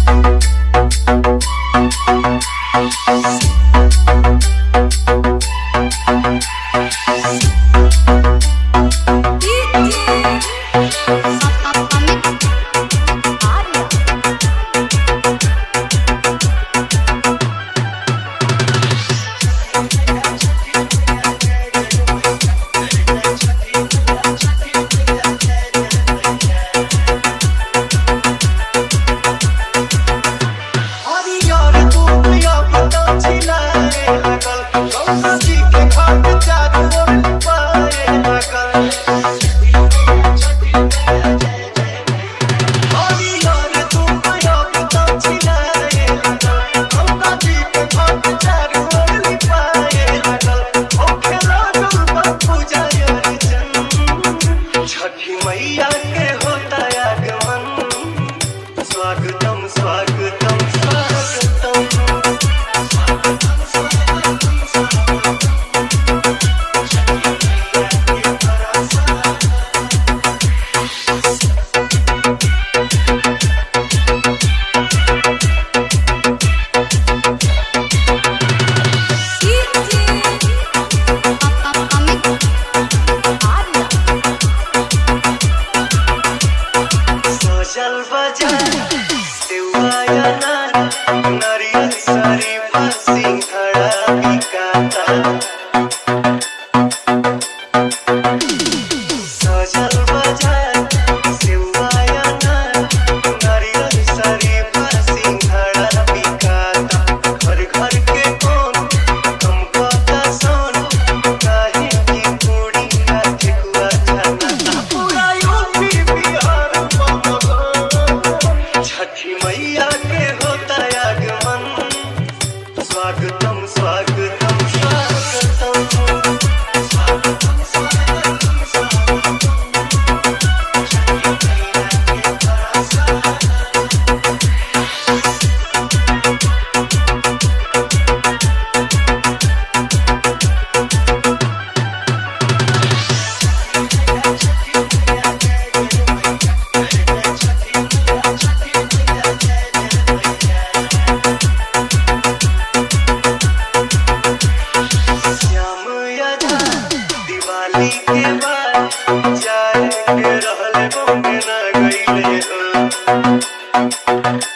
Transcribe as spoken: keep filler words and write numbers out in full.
स्वागतम स्वागतम स्वागतम। नारियल शरीफा सिंघड़ा बिकाता, सजल बाजार सेवया नारियल शरीफा सिंघड़ा बिकाता। घर घर के कौन हम कहता सोन, काहे की पूरी ना ठेकुआ खाना। पूरा यूपी बिहार छठी मैया के होता आगमन। स्वागतम स्वागतम स्वागतम। दिवाली के बाद जाए के रहले बम्बे ना गईले हो।